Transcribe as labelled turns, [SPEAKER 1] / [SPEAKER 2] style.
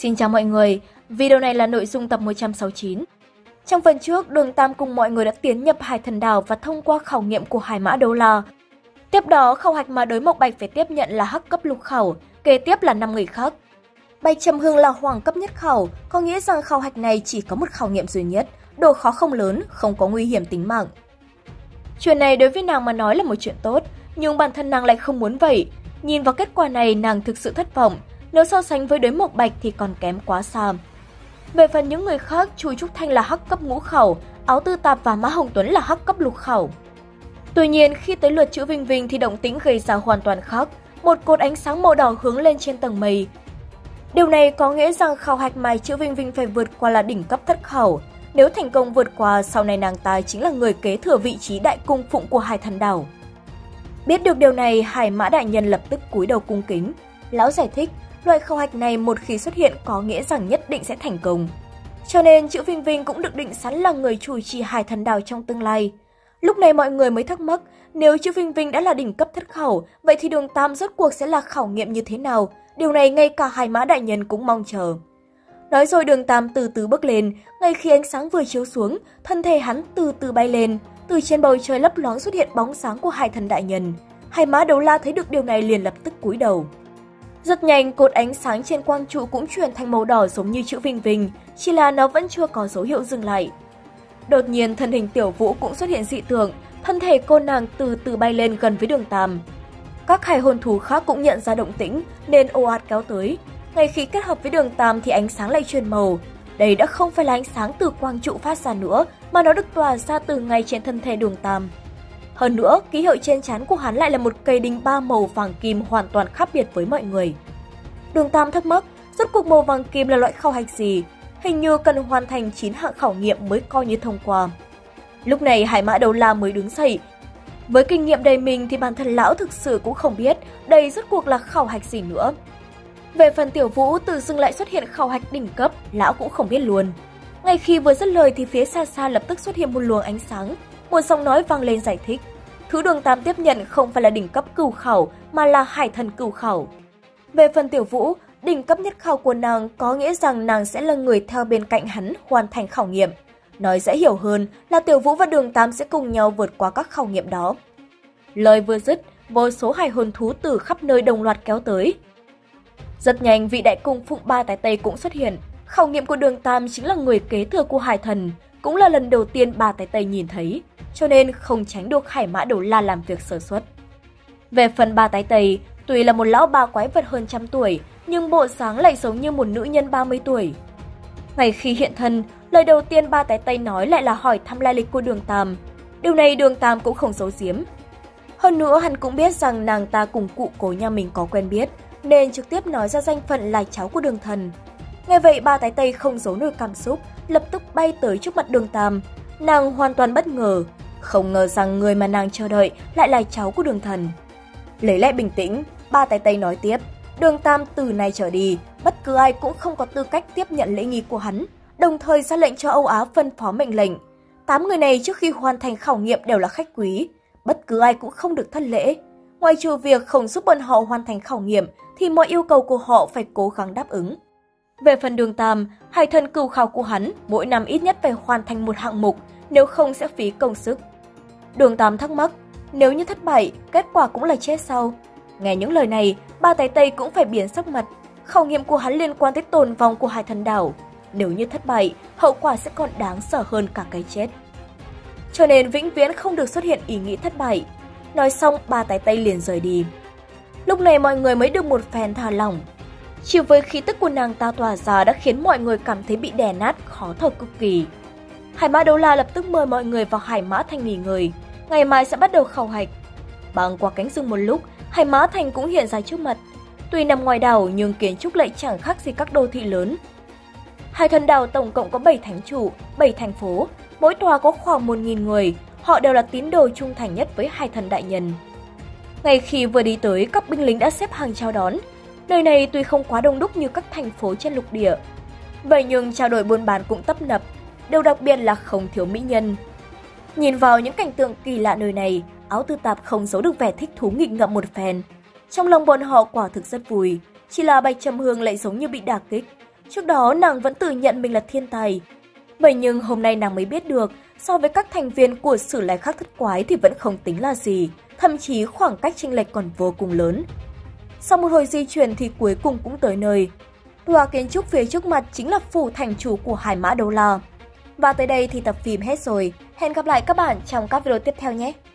[SPEAKER 1] Xin chào mọi người, video này là nội dung tập 169. Trong phần trước, Đường Tam cùng mọi người đã tiến nhập Hải Thần Đảo và thông qua khảo nghiệm của Hải Mã Đấu La. Tiếp đó, khảo hạch mà đối Mộc Bạch phải tiếp nhận là hắc cấp lục khảo, kế tiếp là 5 người khác. Bạch Trầm Hương là hoàng cấp nhất khảo, có nghĩa rằng khảo hạch này chỉ có một khảo nghiệm duy nhất, độ khó không lớn, không có nguy hiểm tính mạng. Chuyện này đối với nàng mà nói là một chuyện tốt, nhưng bản thân nàng lại không muốn vậy. Nhìn vào kết quả này, nàng thực sự thất vọng. Nếu so sánh với đối Mộc Bạch thì còn kém quá xa. Về phần những người khác, Chu Trúc Thanh là hắc cấp ngũ khảo, Áo Tư Tạp và Mã Hồng Tuấn là hắc cấp lục khảo. Tuy nhiên, khi tới lượt Chữ Vinh Vinh thì động tĩnh gây ra hoàn toàn khác, một cột ánh sáng màu đỏ hướng lên trên tầng mây. Điều này có nghĩa rằng khảo hạch mà Chữ Vinh Vinh phải vượt qua là đỉnh cấp thất khảo. Nếu thành công vượt qua, sau này nàng ta chính là người kế thừa vị trí đại cung phụng của Hải Thần Đảo. Biết được điều này, Hải Mã đại nhân lập tức cúi đầu cung kính. Lão giải thích, loại khảo hạch này một khi xuất hiện có nghĩa rằng nhất định sẽ thành công. Cho nên Chữ Vinh Vinh cũng được định sẵn là người chủ trì Hải Thần Đảo trong tương lai. Lúc này mọi người mới thắc mắc, nếu Chữ Vinh Vinh đã là đỉnh cấp thất khảo, vậy thì Đường Tam rốt cuộc sẽ là khảo nghiệm như thế nào? Điều này ngay cả Hải Mã đại nhân cũng mong chờ. Nói rồi Đường Tam từ từ bước lên, ngay khi ánh sáng vừa chiếu xuống, thân thể hắn từ từ bay lên, từ trên bầu trời lấp loáng xuất hiện bóng sáng của Hải Thần đại nhân. Hải Mã Đấu La thấy được điều này liền lập tức cúi đầu. Rất nhanh, cột ánh sáng trên quang trụ cũng chuyển thành màu đỏ giống như Chữ Vinh Vinh, chỉ là nó vẫn chưa có dấu hiệu dừng lại. Đột nhiên, thân hình Tiểu Vũ cũng xuất hiện dị tượng, thân thể cô nàng từ từ bay lên gần với Đường Tam. Các hải hồn thú khác cũng nhận ra động tĩnh nên ồ ạt kéo tới. Ngay khi kết hợp với Đường Tam thì ánh sáng lại chuyển màu. Đây đã không phải là ánh sáng từ quang trụ phát ra nữa, mà nó được tỏa ra từ ngay trên thân thể Đường Tam. Hơn nữa, ký hiệu trên trán của hắn lại là một cây đinh 3 màu vàng kim hoàn toàn khác biệt với mọi người. Đường Tam thắc mắc, rốt cuộc màu vàng kim là loại khảo hạch gì? Hình như cần hoàn thành 9 hạng khảo nghiệm mới coi như thông qua. Lúc này Hải Mã Đấu La mới đứng dậy. Với kinh nghiệm đầy mình thì bản thân lão thực sự cũng không biết đây rốt cuộc là khảo hạch gì nữa. Về phần Tiểu Vũ, tự dưng lại xuất hiện khảo hạch đỉnh cấp, lão cũng không biết luôn. Ngay khi vừa dứt lời thì phía xa xa lập tức xuất hiện một luồng ánh sáng, một giọng nói vang lên giải thích. Thứ Đường Tam tiếp nhận không phải là đỉnh cấp cửu khảo mà là Hải Thần cửu khảo. Về phần Tiểu Vũ, đỉnh cấp nhất khảo của nàng có nghĩa rằng nàng sẽ là người theo bên cạnh hắn hoàn thành khảo nghiệm. Nói dễ hiểu hơn là Tiểu Vũ và Đường Tam sẽ cùng nhau vượt qua các khảo nghiệm đó. Lời vừa dứt, vô số hải hồn thú từ khắp nơi đồng loạt kéo tới. Rất nhanh, vị đại cung phụng Ba Tái Tây cũng xuất hiện. Khảo nghiệm của Đường Tam chính là người kế thừa của Hải Thần, cũng là lần đầu tiên Ba Tái Tây nhìn thấy, cho nên không tránh được Hải Mã Đấu La làm việc sơ suất. Về phần Ba Tái Tây, tuy là một lão bà quái vật hơn trăm tuổi, nhưng bộ dáng lại giống như một nữ nhân 30 tuổi. Ngay khi hiện thân, lời đầu tiên Ba Tái Tây nói lại là hỏi thăm lai lịch của Đường Tam. Điều này Đường Tam cũng không giấu giếm. Hơn nữa hắn cũng biết rằng nàng ta cùng cụ cố nhà mình có quen biết, nên trực tiếp nói ra danh phận là cháu của Đường Thần. Nghe vậy Ba Tái Tây không giấu nổi cảm xúc, lập tức bay tới trước mặt Đường Tam. Nàng hoàn toàn bất ngờ, không ngờ rằng người mà nàng chờ đợi lại là cháu của Đường Thần. Lấy lại bình tĩnh, Ba Tái Tây nói tiếp, Đường Tam từ nay trở đi, bất cứ ai cũng không có tư cách tiếp nhận lễ nghi của hắn, đồng thời ra lệnh cho Âu Á phân phó mệnh lệnh. 8 người này trước khi hoàn thành khảo nghiệm đều là khách quý, bất cứ ai cũng không được thất lễ. Ngoài trừ việc không giúp bọn họ hoàn thành khảo nghiệm thì mọi yêu cầu của họ phải cố gắng đáp ứng. Về phần Đường Tam, Hải Thần cửu khảo của hắn mỗi năm ít nhất phải hoàn thành một hạng mục, nếu không sẽ phí công sức. Đường Tam thắc mắc, nếu như thất bại, kết quả cũng là chết sao? Nghe những lời này, Ba Tái Tây cũng phải biến sắc mặt. Khảo nghiệm của hắn liên quan tới tồn vong của Hải Thần Đảo. Nếu như thất bại, hậu quả sẽ còn đáng sợ hơn cả cái chết. Cho nên vĩnh viễn không được xuất hiện ý nghĩ thất bại. Nói xong, Ba Tái Tây liền rời đi. Lúc này mọi người mới được một phen thả lỏng. Chỉ với khí tức của nàng ta tỏa ra đã khiến mọi người cảm thấy bị đè nát, khó thở cực kỳ. Hải Mã Đấu La lập tức mời mọi người vào Hải Mã Thành nghỉ ngơi. Ngày mai sẽ bắt đầu khảo hạch. Băng qua cánh rừng một lúc, Hải Mã Thành cũng hiện ra trước mặt. Tuy nằm ngoài đảo nhưng kiến trúc lại chẳng khác gì các đô thị lớn. Hải Thần Đảo tổng cộng có 7 thánh trụ, 7 thành phố, mỗi tòa có khoảng 1.000 người, họ đều là tín đồ trung thành nhất với Hải Thần đại nhân. Ngay khi vừa đi tới, các binh lính đã xếp hàng chào đón. Nơi này tuy không quá đông đúc như các thành phố trên lục địa, vậy nhưng trao đổi buôn bán cũng tấp nập, điều đặc biệt là không thiếu mỹ nhân. Nhìn vào những cảnh tượng kỳ lạ nơi này, Áo Tư Tạp không giấu được vẻ thích thú nghịch ngợm một phen. Trong lòng bọn họ quả thực rất vui, chỉ là Bạch Trầm Hương lại giống như bị đả kích. Trước đó nàng vẫn tự nhận mình là thiên tài. Vậy nhưng hôm nay nàng mới biết được, so với các thành viên của Sử Lai Khắc Thất Quái thì vẫn không tính là gì, thậm chí khoảng cách chênh lệch còn vô cùng lớn. Sau một hồi di chuyển thì cuối cùng cũng tới nơi. Tòa kiến trúc phía trước mặt chính là phủ thành chủ của Hải Mã Đấu La. Và tới đây thì tập phim hết rồi. Hẹn gặp lại các bạn trong các video tiếp theo nhé!